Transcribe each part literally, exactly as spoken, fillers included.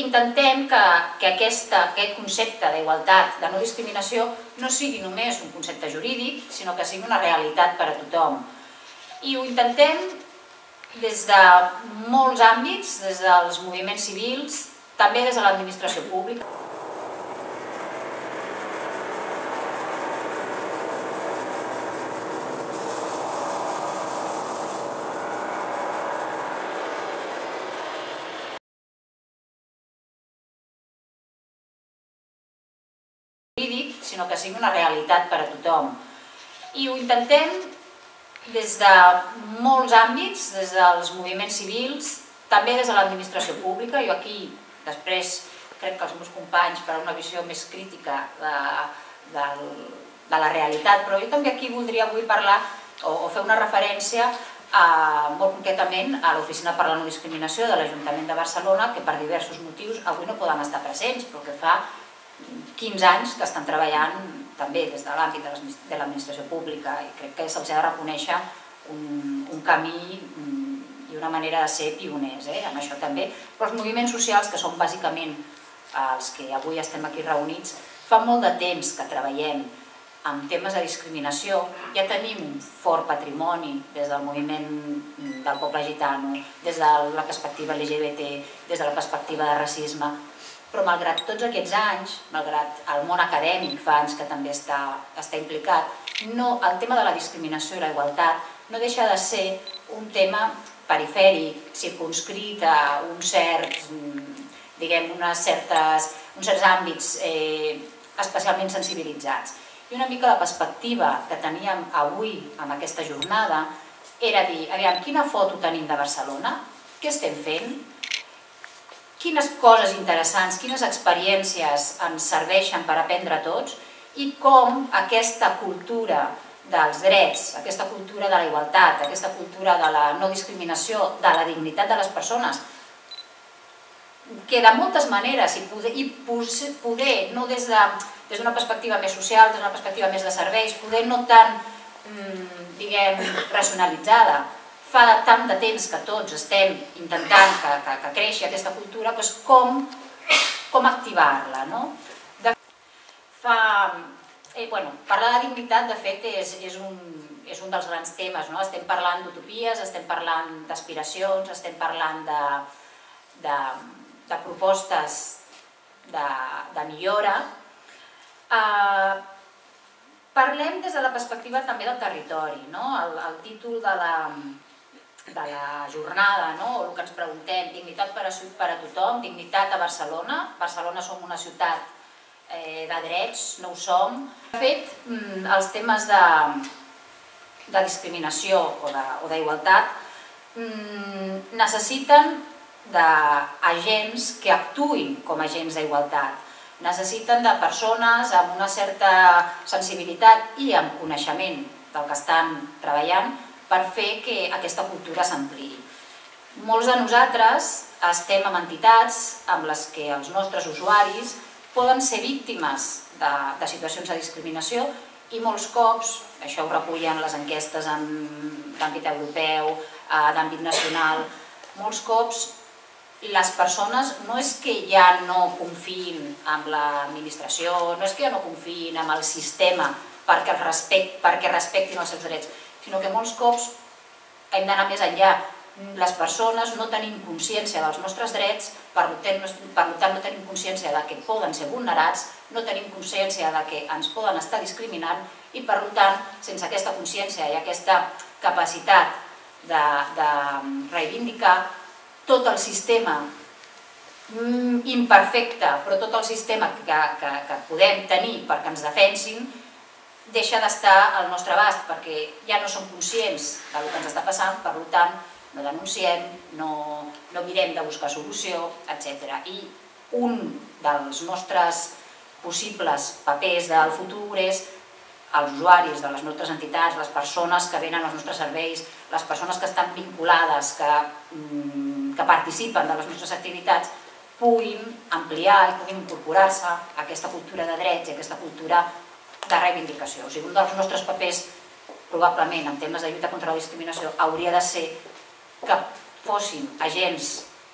intentem que aquest concepte d'igualtat, de no discriminació, no sigui només un concepte jurídic, sinó que sigui una realitat per a tothom. I ho intentem des de molts àmbits, des dels moviments civils, també des de l'administració pública. Sinó que sigui una realitat per a tothom. I ho intentem des de molts àmbits, des dels moviments civils, també des de l'administració pública. Jo aquí, després, crec que els meus companys faran una visió més crítica de la realitat, però jo també aquí voldria avui parlar o fer una referència molt concretament a l'Oficina per la No Discriminació de l'Ajuntament de Barcelona, que per diversos motius avui no poden estar presents, però que fa quinze anys que estan treballant també des de l'àmbit de l'administració pública i crec que se'ls ha de reconèixer un camí i una manera de ser pioners en això també. Però els moviments socials, que són bàsicament els que avui estem aquí reunits, fa molt de temps que treballem en temes de discriminació. Ja tenim un fort patrimoni des del moviment del poble gitano, des de la perspectiva L G B T, des de la perspectiva de racisme, però malgrat tots aquests anys, malgrat el món acadèmic fa anys que també està implicat, el tema de la discriminació i la igualtat no deixa de ser un tema perifèric, circumscrit a uns certs, diguem, uns certs àmbits especialment sensibilitzats. I una mica la perspectiva que teníem avui en aquesta jornada era dir, aviam, quina foto tenim de Barcelona? Què estem fent? Quines coses interessants, quines experiències ens serveixen per aprendre tots i com aquesta cultura dels drets, aquesta cultura de la igualtat, aquesta cultura de la no discriminació, de la dignitat de les persones, que de moltes maneres i poder, no des d'una perspectiva més social, des d'una perspectiva més de serveis, poder no tan, diguem, racionalitzada, fa tant de temps que tots estem intentant que creixi aquesta cultura, com activar-la. Parlar de dignitat, de fet, és un dels grans temes. Estem parlant d'utopies, estem parlant d'aspiracions, estem parlant de propostes de millora. Parlem des de la perspectiva també del territori. El títol de la de la jornada, o el que ens preguntem, dignitat per a tothom, dignitat a Barcelona. Barcelona som una ciutat de drets, no ho som. De fet, els temes de discriminació o d'igualtat necessiten d'agents que actuïn com a agents d'igualtat. Necessiten de persones amb una certa sensibilitat i amb coneixement del que estan treballant per fer que aquesta cultura s'ampliï. Molts de nosaltres estem en entitats amb les que els nostres usuaris poden ser víctimes de situacions de discriminació i molts cops, això ho recullen les enquestes d'àmbit europeu, d'àmbit nacional, molts cops les persones no és que ja no confiïn en l'administració, no és que ja no confiïn en el sistema perquè respectin els seus drets, sinó que molts cops hem d'anar més enllà. Les persones no tenim consciència dels nostres drets, per tant no tenim consciència que poden ser vulnerats, no tenim consciència que ens poden estar discriminant i per tant, sense aquesta consciència i aquesta capacitat de reivindicar tot el sistema imperfecte, però tot el sistema que podem tenir perquè ens defensin, deixa d'estar al nostre abast, perquè ja no som conscients del que ens està passant, per tant, no denunciem, no mirem de buscar solució, etcètera. I un dels nostres possibles papers del futur és els usuaris de les nostres entitats, les persones que venen als nostres serveis, les persones que estan vinculades, que participen de les nostres activitats, puguin ampliar i puguin incorporar-se a aquesta cultura de drets i a aquesta cultura de reivindicació. O sigui, un dels nostres papers, probablement, en temes de lluita contra la discriminació, hauria de ser que fossin agents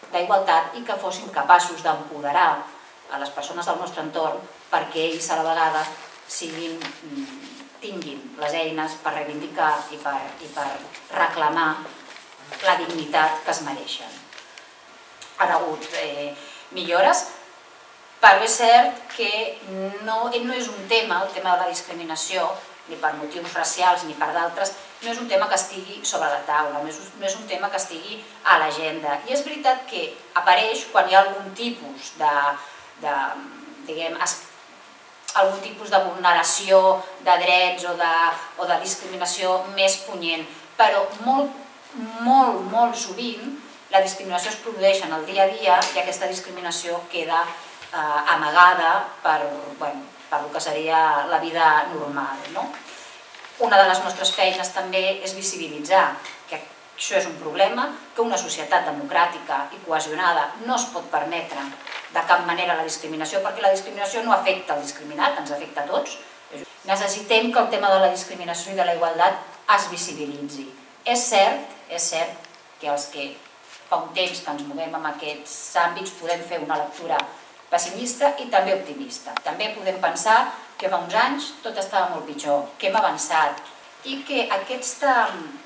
d'igualtat i que fóssim capaços d'empoderar a les persones del nostre entorn perquè ells a la vegada siguin, tinguin les eines per reivindicar i per, i per reclamar la dignitat que es mereixen. Han hagut eh, millores, però és cert que no, no és un tema, el tema de la discriminació, ni per motius racials ni per d'altres, no és un tema que estigui sobre la taula, no és, no és un tema que estigui a l'agenda. I és veritat que apareix quan hi ha algun tipus de, de diguem, es, algun tipus de vulneració de drets o de, o de discriminació més punyent, però molt, molt, molt sovint la discriminació es produeix en el dia a dia i aquesta discriminació queda eh, amagada per, bueno, per el que seria la vida normal. No? Una de les nostres feines també és visibilitzar que això és un problema, que una societat democràtica i cohesionada no es pot permetre de cap manera la discriminació, perquè la discriminació no afecta el discriminat, ens afecta a tots. Necessitem que el tema de la discriminació i de la igualtat es visibilitzi. És cert, és cert que els que fa un temps que ens movem en aquests àmbits podem fer una lectura pessimista i també optimista. També podem pensar que fa uns anys tot estava molt pitjor, que hem avançat i que aquesta,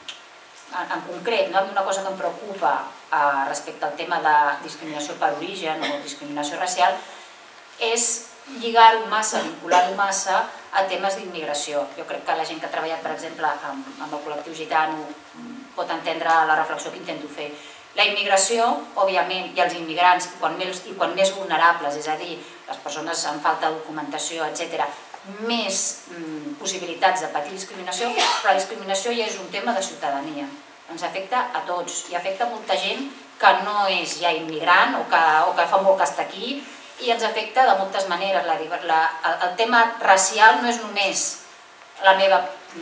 en concret, una cosa que em preocupa respecte al tema de discriminació per origen o discriminació racial és lligar-ho massa, vincular-ho massa a temes d'immigració. Jo crec que la gent que ha treballat, per exemple, amb el col·lectiu gitano pot entendre la reflexió que intento fer. La immigració, òbviament, i els immigrants, i quan més, i quan més vulnerables, és a dir, les persones amb falta de documentació, etcètera, més mm, possibilitats de patir discriminació, però la discriminació ja és un tema de ciutadania. Ens afecta a tots i afecta a molta gent que no és ja immigrant o que, o que fa molt que està aquí i ens afecta de moltes maneres. La, la, el, el tema racial no és només la meva,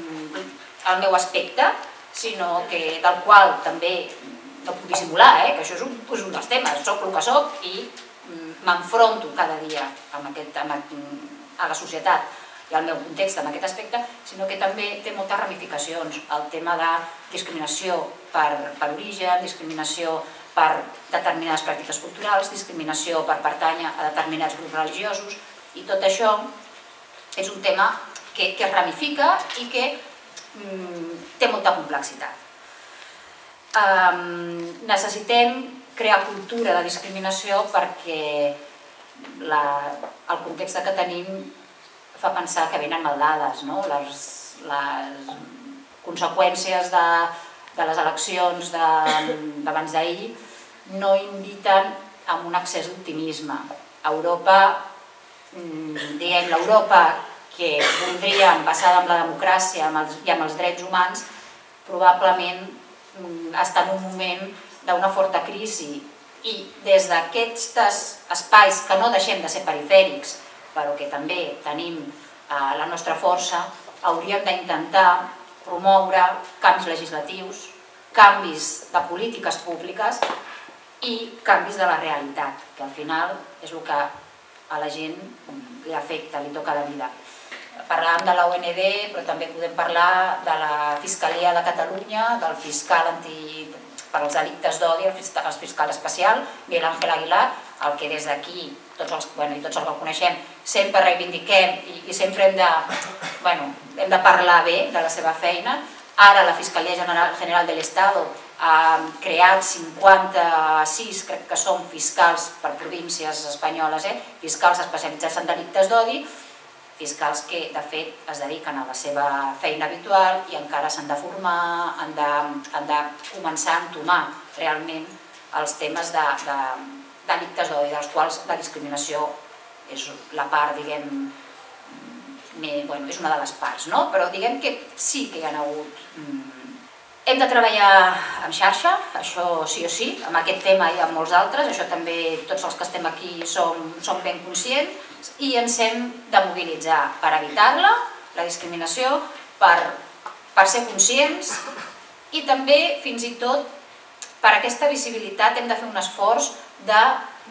el meu aspecte, sinó que del qual també no puc dissimular, eh? que això és un, és un dels temes, soc el que soc i m'enfronto cada dia amb aquest, amb, a la societat i al meu context en aquest aspecte, sinó que també té moltes ramificacions. El tema de discriminació per, per origen, discriminació per determinades pràctiques culturals, discriminació per pertànyer a determinats grups religiosos, i tot això és un tema que, que es ramifica i que mm, té molta complexitat. Um, necessitem crear cultura de discriminació perquè la, el context que tenim fa pensar que venen maldades, no? les, les conseqüències de, de les eleccions d'abans d'ahir no inviten a un excés d'optimisme. Europa, diguem, l'Europa que voldríem basada en la democràcia i amb els drets humans, probablement està en un moment d'una forta crisi i des d'aquests espais que no deixem de ser perifèrics però que també tenim la nostra força, hauríem d'intentar promoure canvis legislatius, canvis de polítiques públiques i canvis de la realitat, que al final és el que a la gent li afecta, li toca la vida. Parlàvem de l'O N D, però també podem parlar de la Fiscalia de Catalunya, del fiscal anti... per als delictes d'odi, el fiscal especial, Miguel Ángel Aguilar, el que des d'aquí, tots els, bueno, i tots els que el coneixem, sempre reivindiquem i, i sempre hem de, bueno, hem de parlar bé de la seva feina. Ara la Fiscalia General, General del Estado ha creat cinquanta-sis, crec que són fiscals per províncies espanyoles, eh? fiscals especialitzats en delictes d'odi, fiscals que de fet es dediquen a la seva feina habitual i encara s'han de formar, han de, han de començar a entomar realment els temes de, de delictes d'odi, dels quals la discriminació és la part, diguem, més, bueno, és una de les parts, no? Però diguem que sí que hi ha hagut... Hem de treballar en xarxa, això sí o sí, amb aquest tema i amb molts altres, això també tots els que estem aquí som, som ben conscients, i ens hem de mobilitzar per evitar-la, la discriminació, per, per ser conscients i també, fins i tot, per aquesta visibilitat hem de fer un esforç de,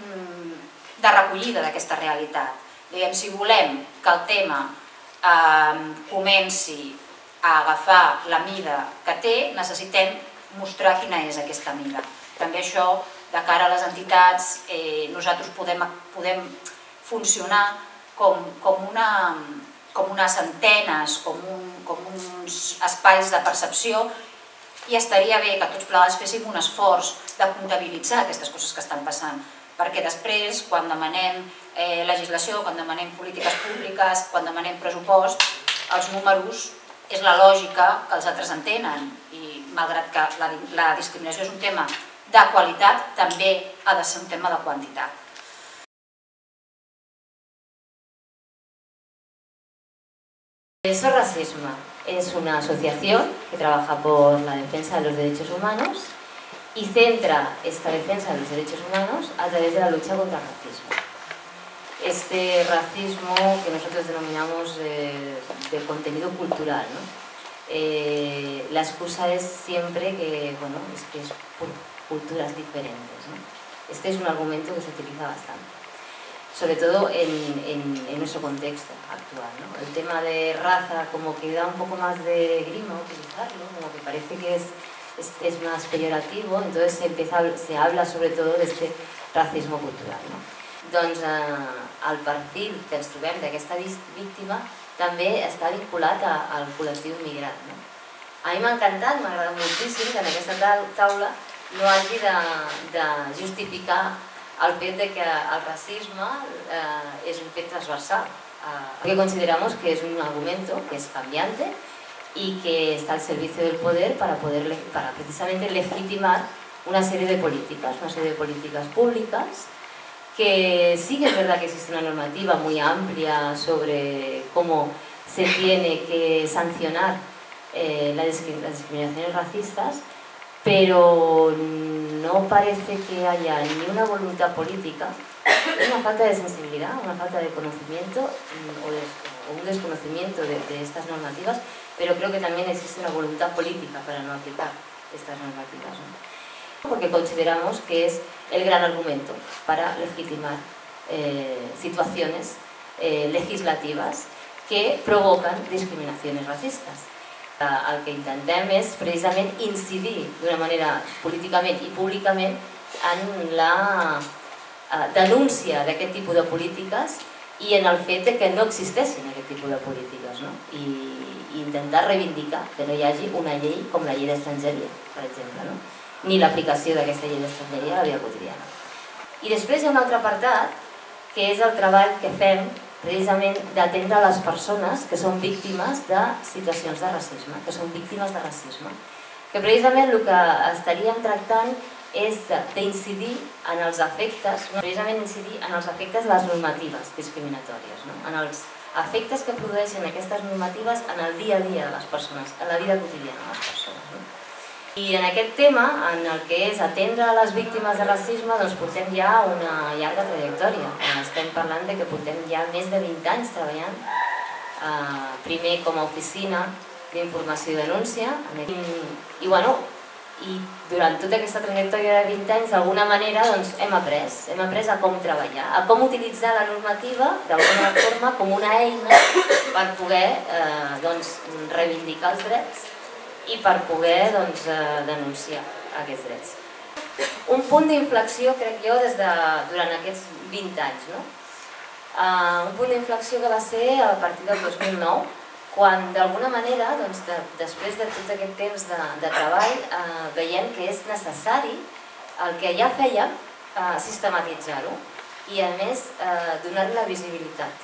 de recollida d'aquesta realitat. Diguem, si volem que el tema eh, comenci a agafar la mida que té, necessitem mostrar quina és aquesta mida. També això de cara a les entitats, nosaltres podem funcionar com unes antenes, com uns espais de percepció, i estaria bé que tots plegats féssim un esforç de comptabilitzar aquestes coses que estan passant, perquè després, quan demanem legislació, quan demanem polítiques públiques, quan demanem pressupost, els números és la lògica que els altres entenen, i malgrat que la discriminació és un tema de qualitat, també ha de ser un tema de quantitat. Eso Racismo es una asociación que trabaja por la defensa de los derechos humanos y centra esta defensa de los derechos humanos a través de la lucha contra el racismo. Este racismo que nosotros denominamos de, de contenido cultural, ¿no? Eh, la excusa es siempre que, bueno, es que es por culturas diferentes, ¿no? Este es un argumento que se utiliza bastante, sobre todo en, en, en nuestro contexto actual, ¿no? El tema de raza como que da un poco más de grima utilizarlo, como que parece que es, es, es más peyorativo, entonces se, empieza, se habla sobre todo de este racismo cultural, ¿no? Doncs eh, el perfil que ens trobem d'aquesta víctima també està vinculat a, al col·lectiu migrant, no? A mi m'ha encantat, m'ha agradat moltíssim que en aquesta taula no hagi de, de justificar el fet de que el racisme eh, es un fet transversal, eh, porque consideramos que es un argumento que es cambiante y que está al servicio del poder para, poder, para precisamente legitimar una serie de políticas, una serie de políticas públicas, que sí que es verdad que existe una normativa muy amplia sobre cómo se tiene que sancionar eh, las discriminaciones racistas, pero no parece que haya ni una voluntad política, una falta de sensibilidad, una falta de conocimiento o, de, o un desconocimiento de, de estas normativas, pero creo que también existe una voluntad política para no aplicar estas normativas, ¿no? Porque consideramos que es el gran argumento para legitimar eh, situaciones eh, legislativas que provocan discriminaciones racistas. El que intentem és precisament incidir d'una manera políticament i públicament en la denúncia d'aquest tipus de polítiques i en el fet que no existeixin aquest tipus de polítiques, no? I intentar reivindicar que no hi hagi una llei com la llei d'estrangeria, per exemple, no? Ni l'aplicació d'aquesta llei d'estrangeria a la vida quotidiana. I després hi ha un altre apartat, que és el treball que fem precisament d'atendre les persones que són víctimes de situacions de racisme, que són víctimes de racisme, que precisament el que estaríem tractant és d'incidir en els efectes, precisament incidir en els efectes de les normatives discriminatòries, en els efectes que produeixen aquestes normatives en el dia a dia de les persones, en la vida quotidiana de les persones. I en aquest tema, en el que és atendre a les víctimes de racisme, doncs portem ja una llarga trajectòria. Estem parlant de que portem ja més de vint anys treballant, primer com a oficina d'informació i denúncia, i bueno, i durant tota aquesta trajectòria de vint anys, d'alguna manera, doncs hem après, hem après a com treballar, a com utilitzar la normativa d'alguna forma com una eina per poder reivindicar els drets i per poder denunciar aquests drets. Un punt d'inflexió, crec jo, durant aquests vint anys. Un punt d'inflexió que va ser a partir del dos mil nou, quan d'alguna manera, després de tot aquest temps de treball, veiem que és necessari el que ja fèiem, sistematitzar-ho i, a més, donar-li la visibilitat.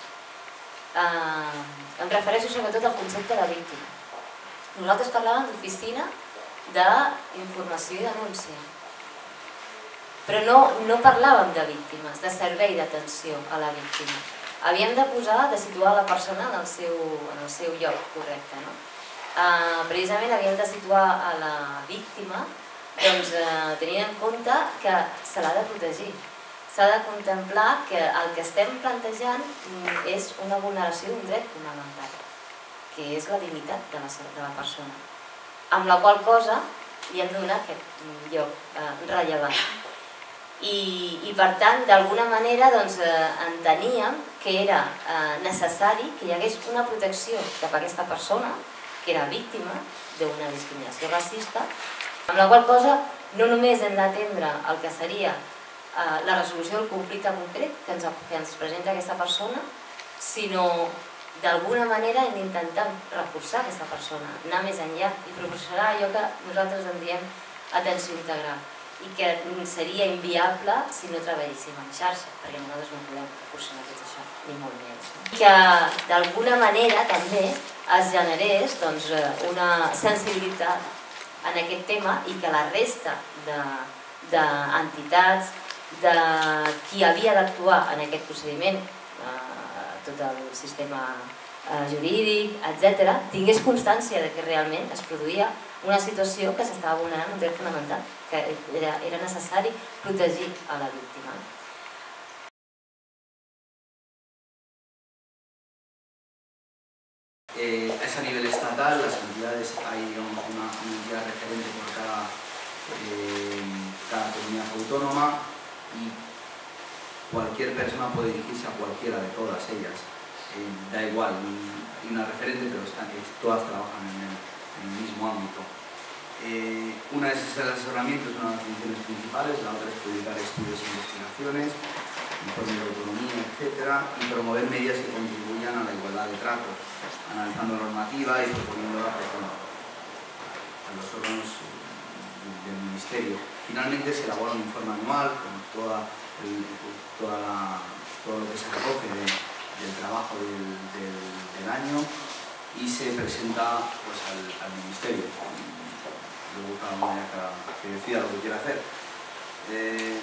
Em refereixo sobretot al concepte de víctima. Nosaltres parlàvem d'oficina d'informació i denúncia, però no parlàvem de víctimes, de servei d'atenció a la víctima. Havíem de posar, de situar la persona en el seu lloc correcte. Precisament havíem de situar a la víctima tenint en compte que se l'ha de protegir. S'ha de contemplar que el que estem plantejant és una vulneració d'un dret fonamental, que és la dignitat de la persona, amb la qual cosa li hem de donar aquest lloc rellevant. I per tant, d'alguna manera, enteníem que era necessari que hi hagués una protecció cap a aquesta persona, que era víctima d'una discriminació racista, amb la qual cosa no només hem d'atendre el que seria eh, la resolució del conflicte concret que ens, que ens presenta aquesta persona, sinó d'alguna manera hem d'intentar reforçar aquesta persona, anar més enllà i proporcionar allò que nosaltres en diem atenció integral i que seria inviable si no treballéssim en xarxa, perquè nosaltres no podem proporcionar tot això, ni molt menys. I que d'alguna manera també es generés doncs, una sensibilitat en aquest tema i que la resta d'entitats, de, de qui havia d'actuar en aquest procediment, eh, tot el sistema eh, jurídic, etcètera, tingués constància de que realment es produïa una situació que s'estava vulnerant un dret fonamental, que era, era necessari protegir a la víctima. Eh, es a nivel estatal, las entidades, hay digamos, una, una entidad referente por cada, eh, cada comunidad autónoma y cualquier persona puede dirigirse a cualquiera de todas ellas. Eh, da igual, hay una referente, pero están, todas trabajan en el, en el mismo ámbito. Eh, una es el asesoramiento, es una de las funciones principales, la otra es publicar estudios e investigaciones, informes de autonomía, etcétera, y promover medidas que contribuyan a la igualdad de trato, analizando normativa y proponiéndola a los órganos del Ministerio. Finalmente se elabora un informe anual con toda el, toda la, todo lo que se recoge de, del trabajo del, del, del año y se presenta pues, al, al Ministerio. Luego cada uno ya que decida lo que quiera hacer. Eh,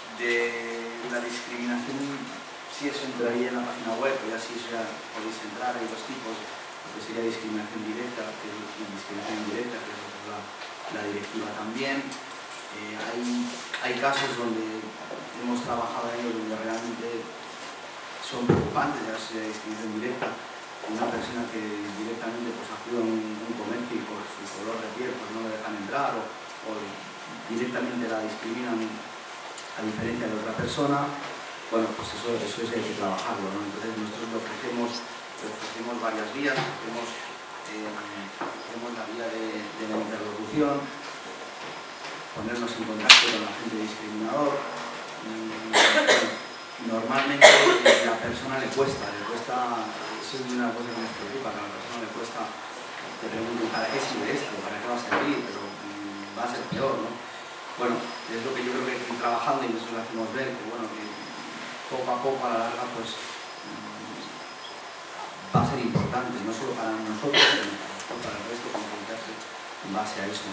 de la discriminación, sí eso entraría en la página web, pero ya sí eso ya podéis entrar, hay dos tipos, lo que sería discriminación directa que es, y discriminación indirecta, que es la, la directiva también. Eh, hay, hay casos donde hemos trabajado en ellos donde realmente son preocupantes, ya sea discriminación directa, una persona que directamente pues, acude a un, un comercio y por su color de piel pues, no le dejan entrar o, o directamente la discriminan a diferencia de otra persona, bueno, pues eso, eso es hay que trabajarlo, ¿no? Entonces nosotros le ofrecemos, le ofrecemos varias vías, ofrecemos, eh, ofrecemos la vía de, de la interlocución, ponernos en contacto con el agente discriminador. Y, bueno, normalmente a la persona le cuesta, le cuesta, eso es una cosa que nos preocupa, que a la persona le cuesta, te pregunto, ¿para qué sirve esto? ¿Para qué va a servir? Pero mmm, va a ser peor, ¿no? Bueno, es lo que yo creo que hay que ir trabajando y eso lo hacemos ver, que bueno, que poco a poco a la larga pues mmm, va a ser importante, no solo para nosotros, sino para el resto, comportarse en base a eso.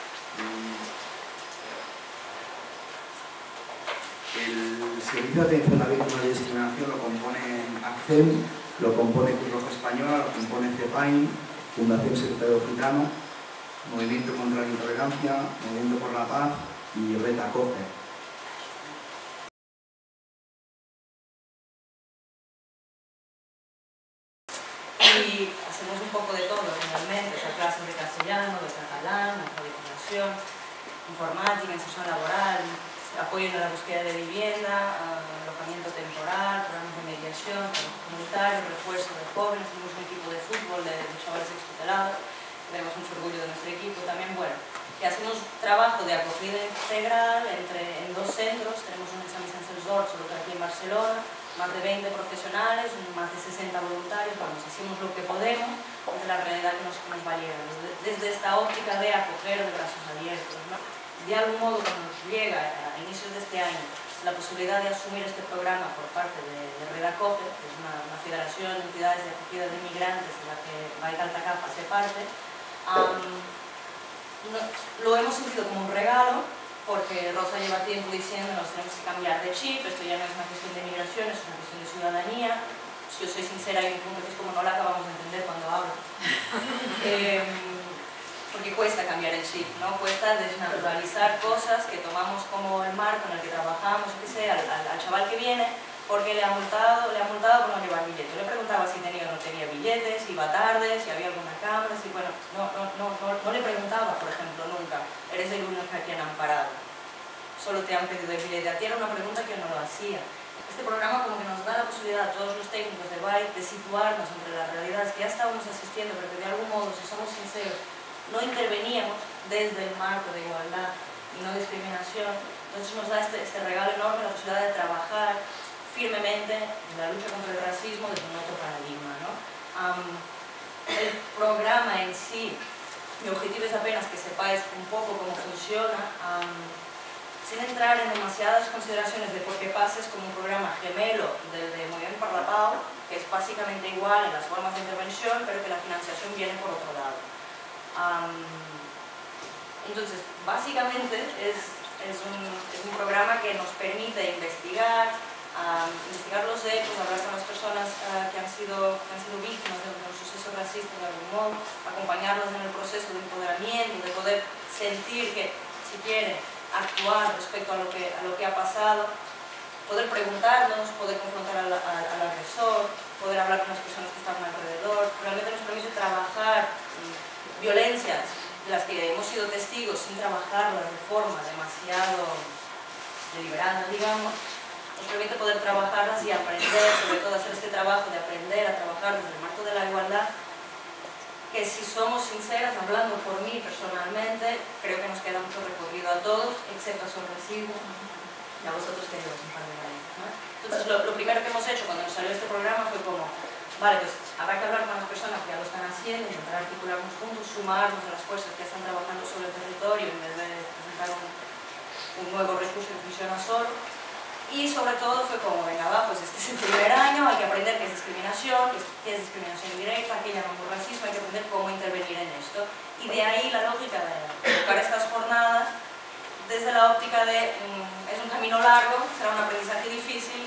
El Servicio de Atención a Víctimas de Discriminación lo compone ACCEM, lo compone Cruz Roja Española, lo compone CEPAIN, Fundación Secretario Gitano, Movimiento contra la Intolerancia, Movimiento por la Paz y Red Acoge. Y hacemos un poco de todo realmente, o sea, clases de castellano, de catalán, alfabetización, informática, inserción laboral, apoyo en la búsqueda de vivienda, alojamiento temporal, programas de mediación, trabajo comunitario, refuerzo de jóvenes, tenemos un equipo de fútbol de, de chavales extutelados, tenemos mucho orgullo de nuestro equipo también, bueno, que hacemos trabajo de acogida integral entre, en dos centros, tenemos un examen San Celsor, solo que aquí en Barcelona, más de veinte profesionales, más de sesenta voluntarios, vamos, hacemos lo que podemos desde la realidad que nos, que nos va llegando, desde, desde esta óptica de acoger de brazos abiertos, ¿no? De algún modo, cuando nos llega a inicios de este año la posibilidad de asumir este programa por parte de, de Red Acoge, que es una, una federación de entidades de acogida de migrantes de la que Baikal Takaf hace parte, um, no, lo hemos sentido como un regalo, porque Rosa lleva tiempo diciendo nos tenemos que cambiar de chip, esto ya no es una cuestión de migración, es una cuestión de ciudadanía. Si yo soy sincera, hay un punto que es como no la acabamos de entender cuando hablo. eh, porque cuesta cambiar el chip, ¿no? Cuesta desnaturalizar cosas que tomamos como el marco en el que trabajamos, o que sea, al, al, al chaval que viene, porque le ha multado, le ha multado por no llevar billete. Yo le preguntaba si tenía o no tenía billetes, si iba tarde, si había alguna cámara, si bueno, no, no, no, no, no le preguntaba, por ejemplo, nunca, eres el único a quien han parado, solo te han pedido el billete. A ti era una pregunta que yo no lo hacía. Este programa como que nos da la posibilidad a todos los técnicos de B A I de situarnos entre las realidades que ya estábamos asistiendo, pero que de algún modo, si somos sinceros, no interveníamos desde el marco de igualdad y no discriminación. Entonces nos da este, este regalo enorme la posibilidad de trabajar firmemente en la lucha contra el racismo desde un otro paradigma, ¿no? Um, el programa en sí, mi objetivo es apenas que sepáis un poco cómo funciona, um, sin entrar en demasiadas consideraciones de por qué pasa, es como un programa gemelo del de Movimiento per la Pau, que es básicamente igual en las formas de intervención, pero que la financiación viene por otro lado. Um, entonces, básicamente es, es, un, es un programa que nos permite investigar, Um, investigar los hechos, hablar con las personas uh, que, han sido, que han sido víctimas de un suceso racista de algún modo, acompañarlas en el proceso de empoderamiento, de poder sentir que, si quieren, actuar respecto a lo que, a lo que ha pasado, poder preguntarnos, poder confrontar al, al, al agresor, poder hablar con las personas que están alrededor. Realmente nos permite trabajar um, violencias de las que hemos sido testigos sin trabajarlas de forma demasiado deliberada, digamos. Nos permite poder trabajarlas y aprender, sobre todo hacer este trabajo de aprender a trabajar desde el marco de la igualdad, que si somos sinceras, hablando por mí personalmente, creo que nos queda mucho recorrido a todos, excepto a sus residuos y a vosotros que llevas un par de años, ¿no? Entonces, lo, lo primero que hemos hecho cuando nos salió este programa fue como, vale, pues habrá que hablar con las personas que ya lo están haciendo, intentar articularnos juntos, sumarnos a las fuerzas que están trabajando sobre el territorio en vez de presentar un, un nuevo recurso que funciona solo. Y sobre todo fue como, venga, va, pues este es el primer año, hay que aprender qué es discriminación, qué es discriminación indirecta, qué llamamos racismo, hay que aprender cómo intervenir en esto. Y de ahí la lógica de tocar estas jornadas desde la óptica de, mm, es un camino largo, será un aprendizaje difícil,